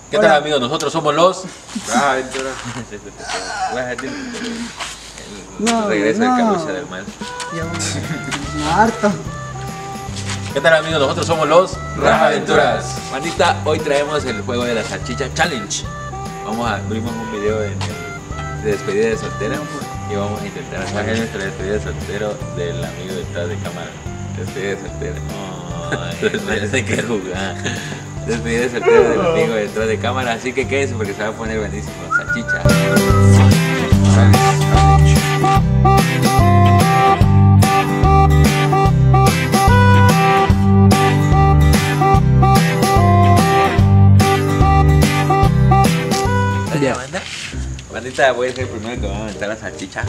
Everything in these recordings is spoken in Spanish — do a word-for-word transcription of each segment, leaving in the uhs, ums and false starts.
¿Qué tal, amigos? Nosotros somos los... Ah, Ventura. No, Regresa no. el Calucha del Mal. Ya, me harto. ¿Qué tal, amigos? Nosotros somos los Raja Aventuras. Manita, hoy traemos el juego de la salchicha challenge. Vamos a abrimos un video de, de despedida de soltera y vamos a intentar hacer nuestra despedida de soltero del amigo detrás de cámara. Despedida de soltera. No, no sé qué jugar. Despedida de soltero del amigo detrás de cámara, así que quédense porque se va a poner buenísimo. Salchicha. Ya, banda. Bandita, voy a ser el primero que va a aventar la salchicha.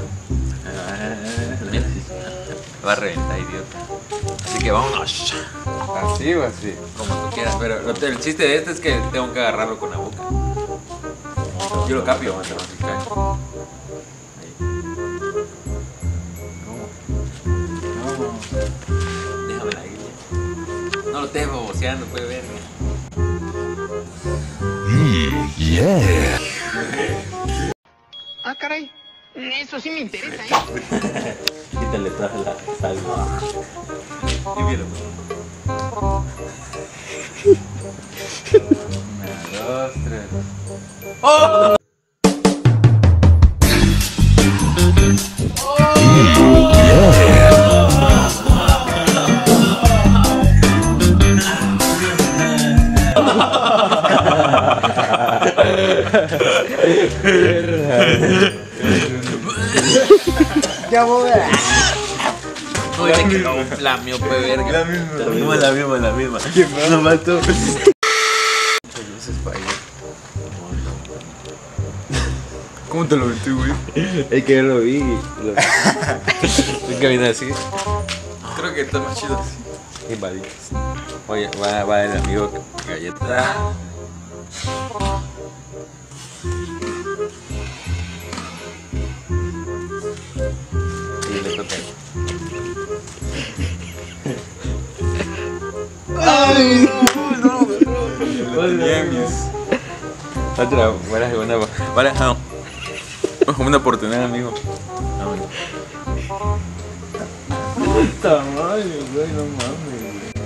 Va a reventar, idiota. Así que vámonos. ¿Así o así? Como tú quieras, pero lo- el chiste de este es que tengo que agarrarlo con la boca. Yo lo cambio, banda. Así cae. Ahí. No. Déjame la guía. No lo estés boboseando, puede ver. Ah, caray. Eso sí me interesa, ¿eh? Quítale toda la sal. Límpialo. Una, dos, tres. ¡Oh! Ya voy a... No dice que no, la miope verga. La misma. La misma, la misma, la misma. No mató. ¿Cómo te lo metí, güey? Es que yo lo vi. Lo... Es que viene así. Creo que está más chido así. Invadidos. Oye, va, va el amigo galleta. Y le toca. Otra, buena, buena, buena, una oportunidad, amigo. No, bueno. Puta madre, güey, no mames.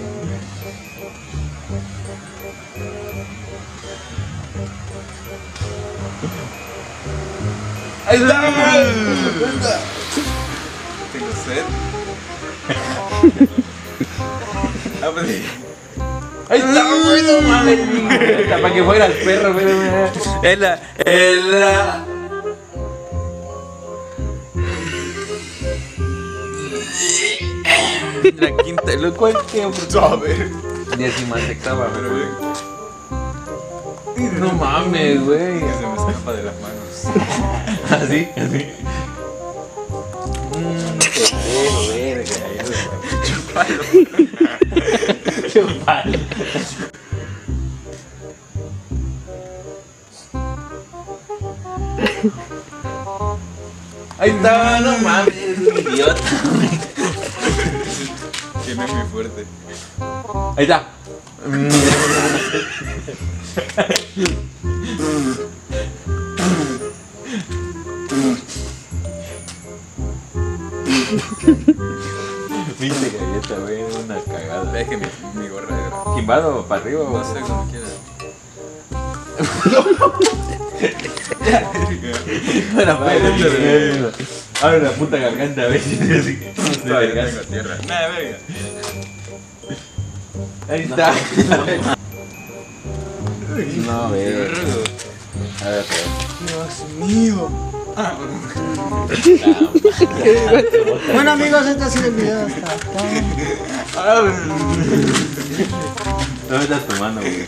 ¡Ahí está! Tengo sed. Ah, pues sí. ¡Ahí está, güey! No mames. Para que fuera el perro, güey. Es la, es la. La quinta, lo cual que A ver. décima sexava, Pero güey. bien. No mames, güey. Que se me escapa de las manos. Así, así. Mmm, pendejo, verga. Chupalo. Chupalo. Ahí está, no mames, es un idiota, güey. Que no es muy fuerte. Ahí está. Viste galleta, güey, una cagada. Es que mi, mi gorra era. ¿Quimbado para arriba o No sé, como quieras. Bueno, abre la puta garganta a ver si es así. De No, yo vergas. tengo tierra. Nada, verga. Ahí está. No, güey. Rudo. A ver, Dios mío. Ah, Bueno, amigos, este ha sido el video hasta acá. no me estás tomando, güey.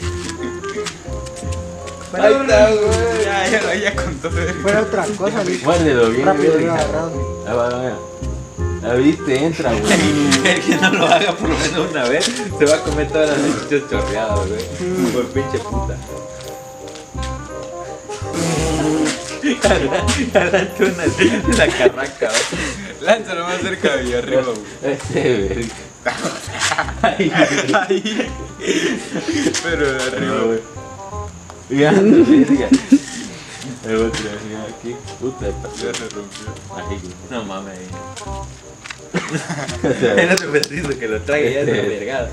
Fuera, ahí está, güey. Ya, ya, ya contó. fuera otra cosa, listo. Muérdelo bien, Rápido, güey. bien agarrado. Ah, va, va. La viste, entra, güey. El que no lo haga por lo menos una vez, se va a comer todas las salchichas chorreadas, güey. Por pinche puta. Adelante una la carraca, güey. Lánzalo más cerca de arriba, güey. Ese verga. Ahí, Ahí. Pero de arriba, güey. Ya, verga. El otro, mira aquí. Puta, se rompió. Ahí. No mames. O sea, Era su pedacito que lo traiga ya es vergada.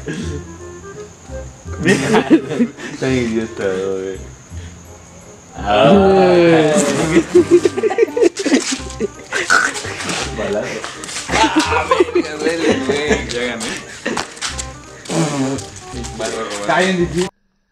tan idiota, güey. Ah. Balazo. Ah, verga, duele, güey. Ya gané. Bárbaro, Está bien difícil.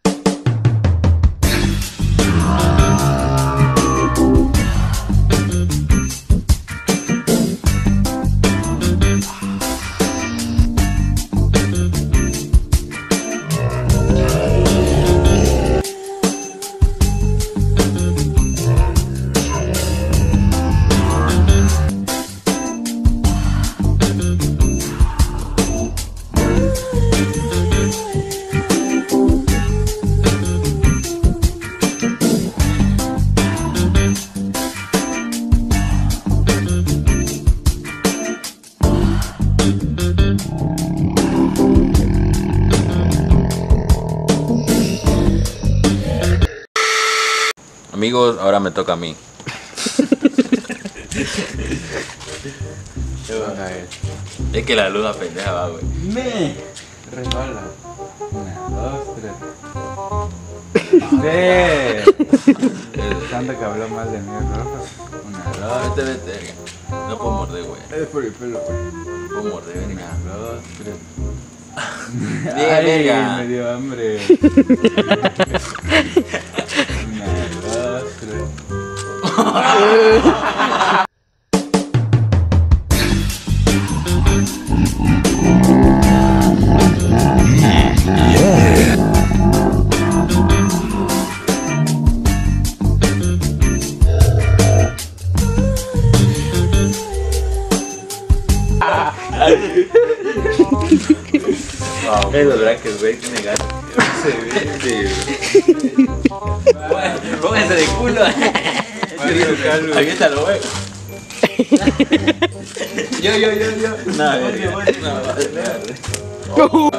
Amigos, ahora me toca a mí. A ver. Es que la luz pendeja va, güey. Me resbala. Una, dos, tres. Sí. Tanto que habló mal de mí, rojo. Una, dos. Vete, vete, verga. No puedo morder, güey. Es por el pelo, güey. No puedo morder, verga. Una, dos, tres. Bien, Ay, verga. me dio hambre. Una, dos, tres. Wow. Es los brackets, güey, que negar. Se vende, güey. Pónganse de culo. Aviéntalo, güey. Yo, yo, yo, yo. No, verga. No, no,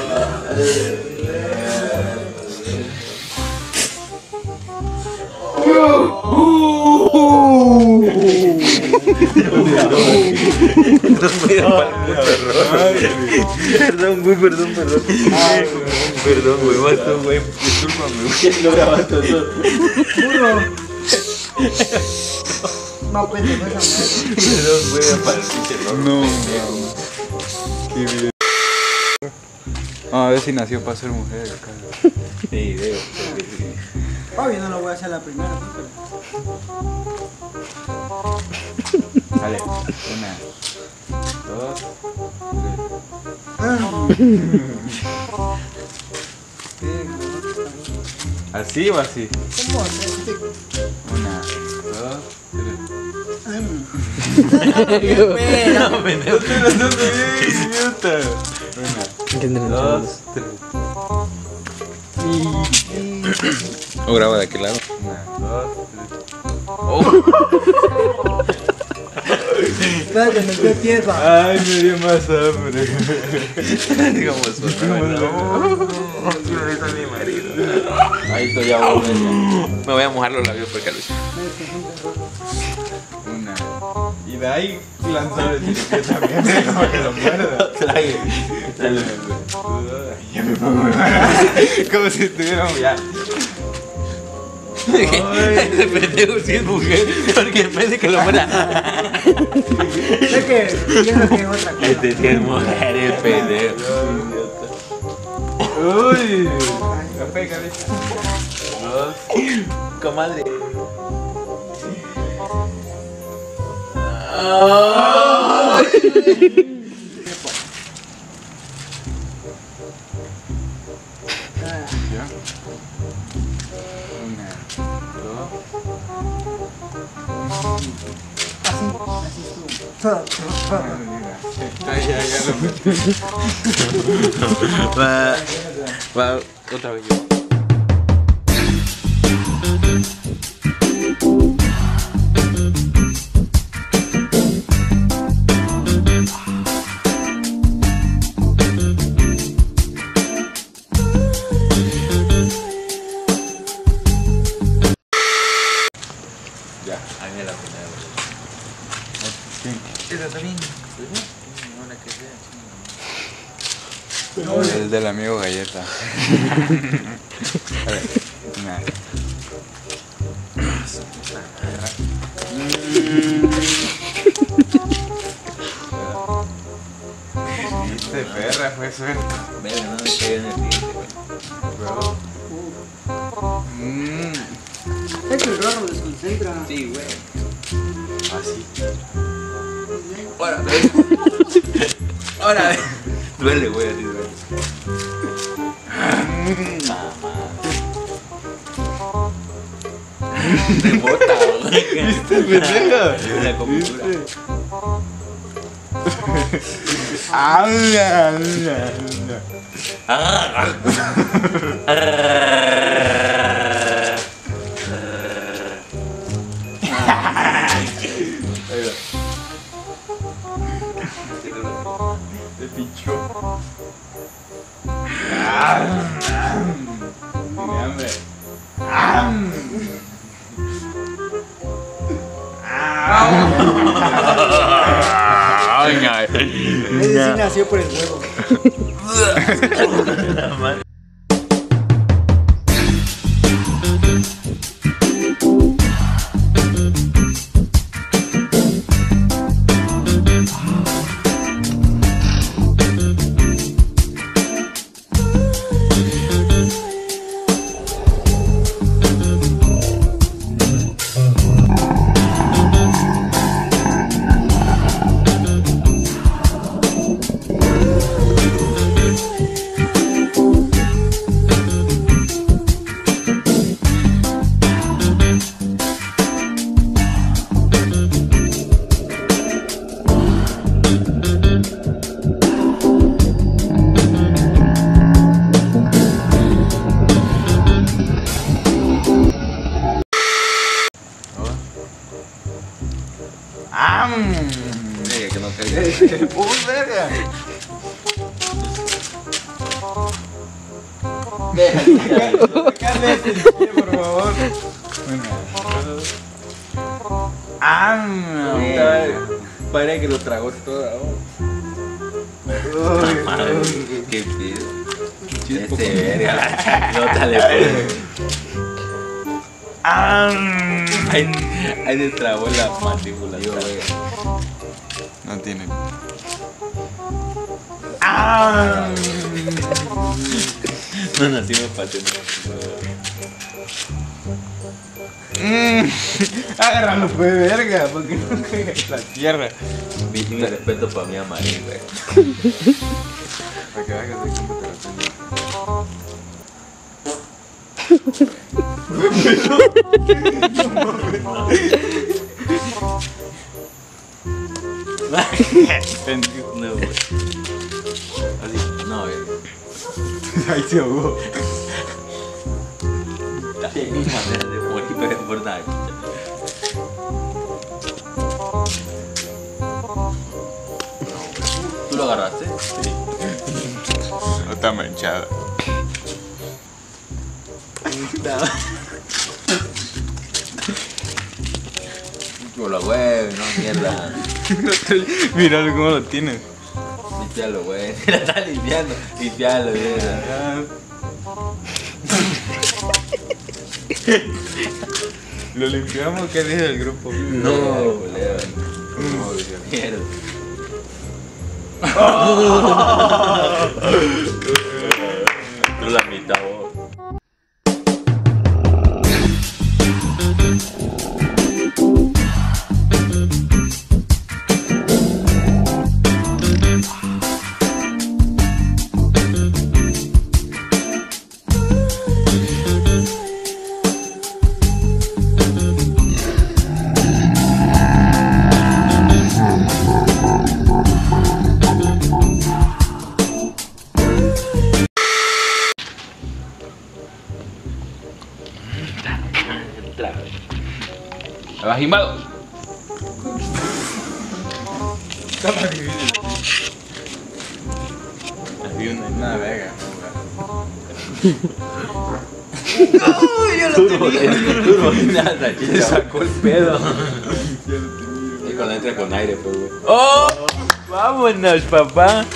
Perdón, güey, perdón, perdón. Perdón, güey, basta, güey. Discúlpame, güey. Lo grabaste todo. Burro. No, pendejo, esa madre. Perdón, güey, para el pinche rojo. No, no. Qué bien. Vamos a ver si nació para ser mujer. Sí, veo. Obvio, no lo voy a hacer la primera, ¿no? Pero... Sale. Una, dos, tres. ¿Así o así? ¿Cómo hacer? Una, dos, Qué no, pendejo. tres. No te bien, idiota. Una, dos, tres. ¿O graba de aquel lado? Una, dos, tres. Espérate, me quedé tierra. Ay, me dio más hambre. Digamos, mi marido. Ahí estoy ya, güey. Me voy a mojar los labios porque lo hice. Una. Y de ahí lanzar el que también como que lo muerda. Trague. Ya me pongo como si estuviéramos ya. Ese pendejo si es mujer, porque en vez de que lo muera. Sé que pienso que es otra cosa. Este sí es mujer, el pendejo. Uy. Café, cabeza. Dos. Comadre. Ya. Una, dos. Así, así estuvo. Ay, ya, ya lo Va, va, otra vez yo. verga también. No, la que sea. El del amigo galleta. A ver, nah. Viste, perra, fue suerte. Verga, no me caiga en el diente, güey. Mm. Es que el raro desconcentra. Sí, güey. Así. Ahora, ve. Ahora, ve. Duele, güey, así duele. Rebota, güey. ¿Viste, pendeja? La comisura. Habla, habla, habla. Se pinchó. Tiene hambre. Ese sí nació por el huevo. Verga, que no caiga. ¡Uy, verga! Cálmate, por favor. ¡Ah! Parece que lo tragó todo. Qué pedo. Este verga, la chanclota le pone. Ahí, ahí le trabó la mandíbula. Digo, verga. No tiene. No nacimos para tener. Agárralo, fue verga, porque no caiga en la tierra. Mi, mi respeto para mi amarín, güey. Para que veas que soy como te la tengo. No, güey. Así, no, güey. Ahí se ahogó. También mi manera de morir, pero por nada. ¿Tú lo agarraste? Sí. No está manchada. Yo lo güey, no mierda. Míralo cómo lo tienes. Limpialo, güey. La está limpiando. Limpialo, mierda. ¿Lo limpiamos? ¿Qué dice el grupo? No, culero. No, mierda. Tú la mitad, vos. Abajimbado. Había una, una vega. Uy, yo lo tenía. Tú no nada, Se sacó el pedo. El que cuando entra con aire, pues, güey. ¡Oh! ¡Vámonos, papá!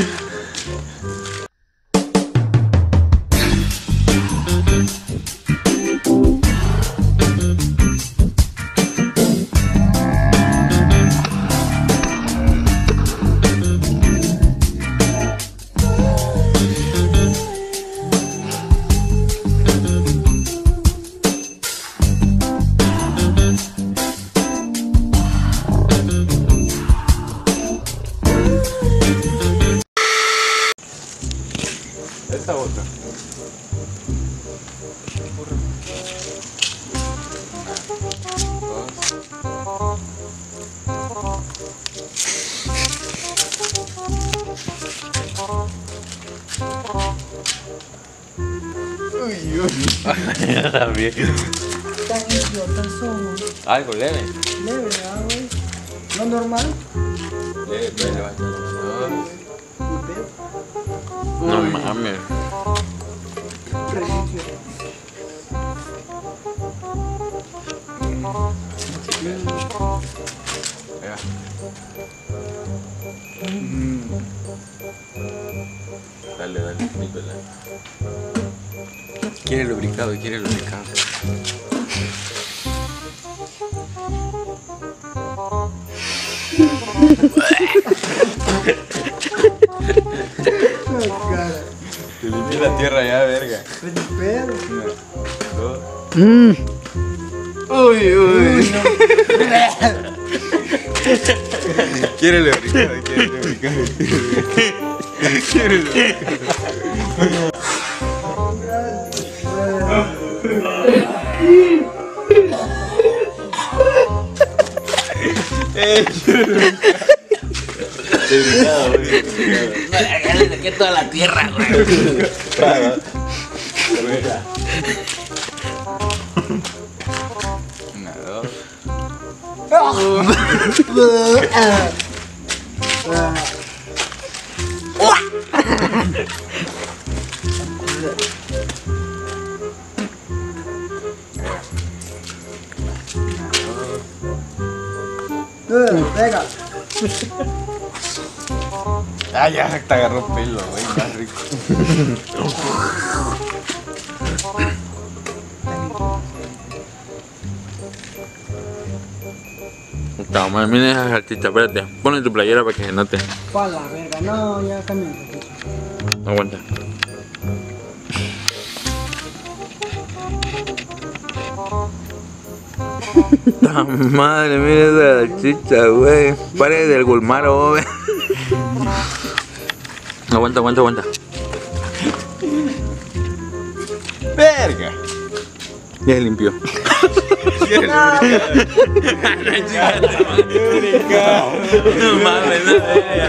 Esta otra. Uy, uy. Yo también. Tan idiotas somos. Algo leve. Leve, ¿verdad, güey? No normal. Leve, pero levanta. Ni pedo. No mames. Prejuicio. Ahí va. Mm. Dale, dale, mi pela. Quiere lubricado, quiere lubricado. No, cara. Te limpié la tierra ya, verga. Pues ni pedo. Una, dos. Uy, uy. Quiere lubricado, quiere lubricado. Quiere lubricado. Eh, Lubricado, güey. No le saqué toda la tierra, güey. una, dos. Uh, Pega. Ah, ya te agarró pelo, güey, más rico. Toma, mira esa salchicha, espérate. Ponle tu playera para que se note. Pa' la verga. No, ya cambió. Aguanta. ¡Ta madre! Mira esa salchicha, güey. Pare del Gulmaro, güey. Aguanta, aguanta, aguanta. Verga. Ya se limpió. Quiere lubricado. Lubricado. No mames, no.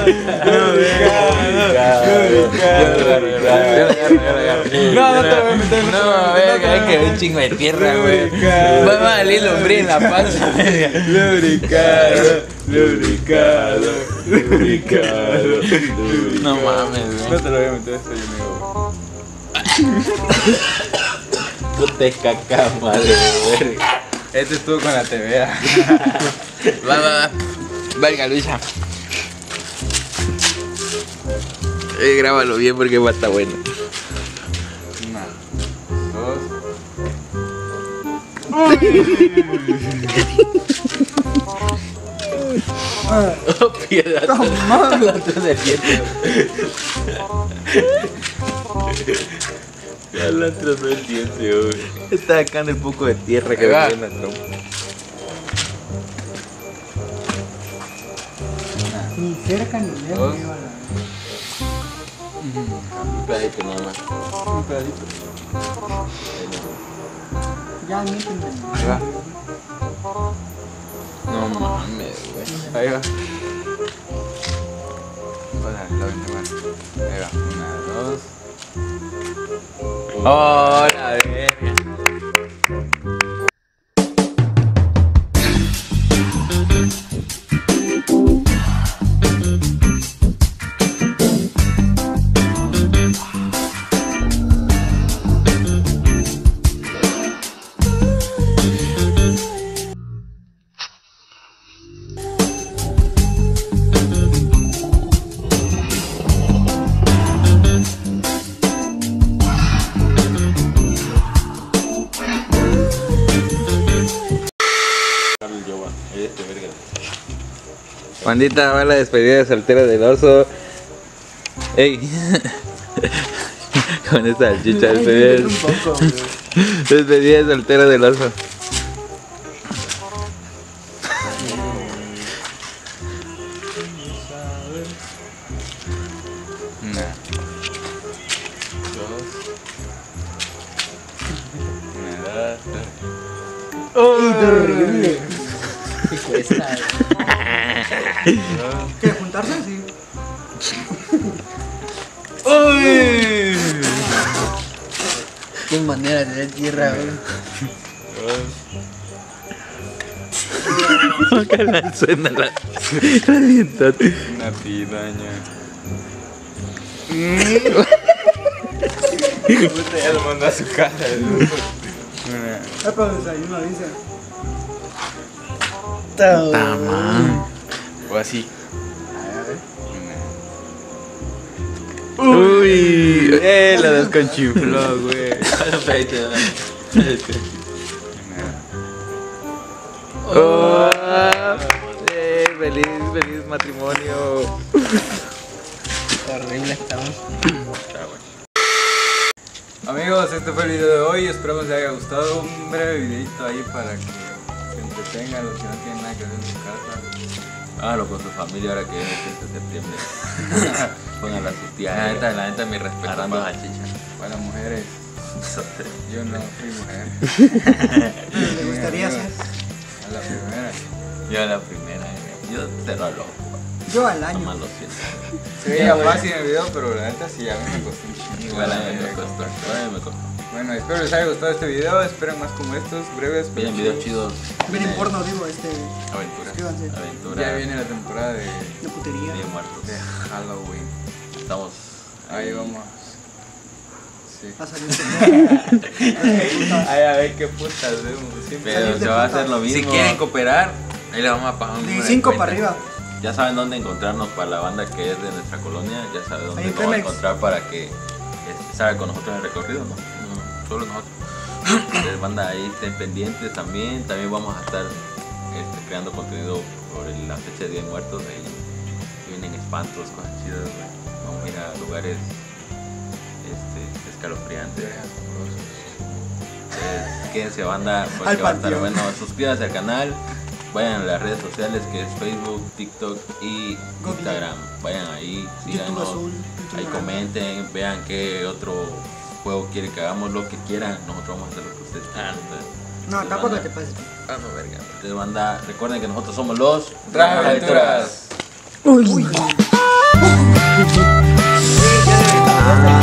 No, no te voy a meter. No, verga, es que hay un chingo de tierra, güey. Va a salir lombriz en la panza, verga. Lubricado, lubricado, lubricado. No mames, güey. No te lo voy a meter, esto yo amigo. Puta caca, madre, verga. Este estuvo con la T V A. Va, va, va. Verga, Luisa. Eh, grábalo bien porque va a estar bueno. Una, dos. Oh, piedra. Platos de dientes. Ya la trazó el diente, güey. Está sacando el poco de tierra que Ahí va. me en la trompa. Ni cerca ni lejos. Dos. Iba a la- Un pedacito nada más. Un pedacito. Ya, méteme. Ahí va. No mames, güey. Ahí va. Hola, la vente más. Ahí va. Una, dos. Hola, verga. Bandita, va la despedida de soltero del oso. Ey. Con esta salchicha, despedida de... Un poco, güey. Despedida de soltero del oso. Una. Dos. Una, dos, tres. ¡Uy, qué horrible! ¿Qué cuesta? ¿Qué, juntarse? Sí. ¡Uy! Qué manera de tener tierra, güey. Ojalá suena la... la aliento. Una piraña. Puta, ya lo mandó a su casa. Una. Ah, pero desayuno, dice. Tamam. O así. Uy. Eh, la desconchifló, güey. Oh, eh, feliz, feliz matrimonio. Horrible estamos. Amigos, este fue el video de hoy. Esperamos les haya gustado. Un breve videito ahí para que se entretengan los que no tienen nada que hacer en su casa. Hágalo con su familia ahora que viene el quince de septiembre. Pónganla a sus tías. La neta, la neta, mi respeto. Armando salchicha. Para mujeres. Yo no fui mujer. ¿Te gustaría ser? A la primera. Yo la primera, eh. Yo cero a loco. Yo al Nomás año. lo siento. Se veía fácil en el video, pero la neta sí, a mí me costó un chingo. Igual a mí Eh, me costó. Igual a mí me costó. Bueno, espero les haya gustado este video. Esperen más como estos, breves. pero Miren videos chidos. Miren porno, digo, este. Aventura. Suscríbanse. Aventura. Ya viene la temporada de, De putería. Bien muertos. de Halloween. Estamos. Ahí vamos. Sí. A salir Ay, a ver qué putas vemos. Siempre. Pero Salir de se va a puta. hacer lo mismo. Si quieren cooperar, ahí le vamos a pagar un de número cinco cuenta. para arriba. Ya saben dónde encontrarnos para la banda que es de nuestra colonia. Ya saben dónde Ahí en nos van a Pemex. encontrar para que este, salga con nosotros en el recorrido, ¿no? No, solo nosotros. Ustedes banda ahí estén pendientes también. También vamos a estar este, creando contenido sobre la fecha de Día de Muertos. Ahí vienen espantos, cosas chidas, güey. Vamos a ir a lugares este, escalofriantes. Entonces, quédense banda porque Al va a estar panteón. bueno. Suscríbanse al canal. Vayan a las redes sociales que es Facebook, TikTok y Google. Instagram. Vayan ahí, YouTube síganos, azul. YouTube ahí naranja. comenten, vean qué otro juego quieren que hagamos, lo que quieran. Nosotros vamos a hacer lo que ustedes quieran. No, Entonces, tampoco banda, te pases. Vamos, verga. Entonces, banda, recuerden que nosotros somos los Raja Aventuras. Uy. Ya, ya, ya.